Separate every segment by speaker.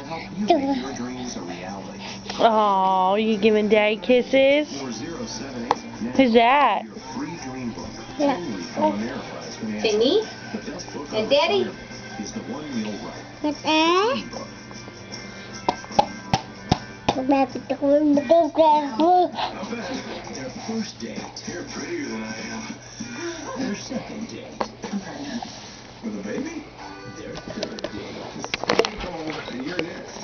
Speaker 1: Oh, you giving Daddy kisses? Who's that?
Speaker 2: Timmy? And Daddy?
Speaker 3: Their first date. You're prettier than I am. Their second date. With a baby? Their third date. Stay cold, and you're next.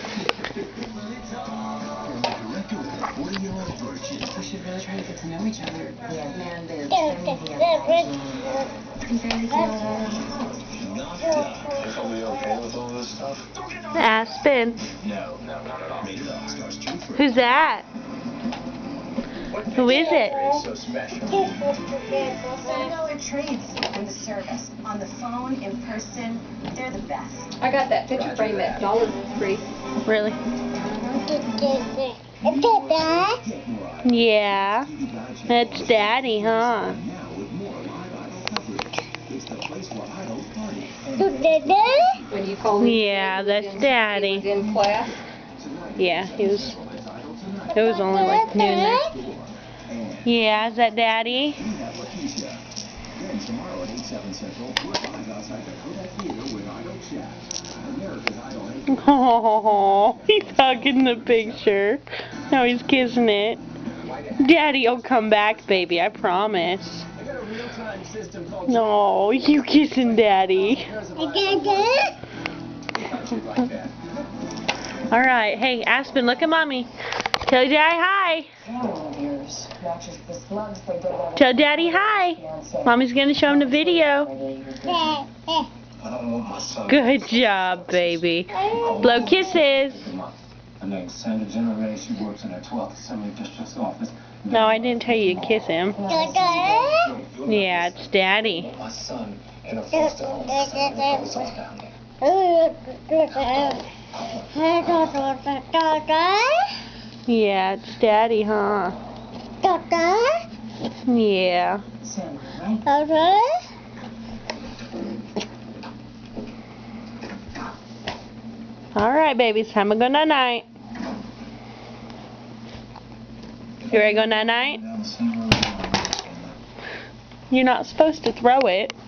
Speaker 3: From the director of the 40-year-old virgin.
Speaker 4: We should really try to get to know each other.
Speaker 2: Yeah.
Speaker 4: Man,
Speaker 3: Not done. Are we okay with all this stuff?
Speaker 1: Aspen.
Speaker 3: No, not at all. Maybe that stars too for
Speaker 1: Who's that? Who is it?
Speaker 3: so special.
Speaker 4: $1 trades in the service. On the phone, in person, they're the best.
Speaker 2: I got that picture frame at Dollar Tree.
Speaker 1: Really? Yeah. That's Daddy, huh?
Speaker 2: When you called me.
Speaker 1: Yeah, that's Daddy.
Speaker 2: He was in class.
Speaker 1: Yeah, it was only like noon there. Yeah, is that Daddy? Oh, he's hugging the picture. Now he's kissing it. Daddy'll come back, baby, I promise. No, you kissing Daddy. Alright, hey, Aspen, look at Mommy. Tell Daddy hi. Tell Daddy hi. Mommy's gonna show him the video. Good job, baby. Blow kisses. No, I didn't tell you to kiss him. Yeah, it's Daddy. Yeah, it's Daddy, huh? Yeah. Alright, babies, time to go night-night. You ready to go night-night? You're not supposed to throw it.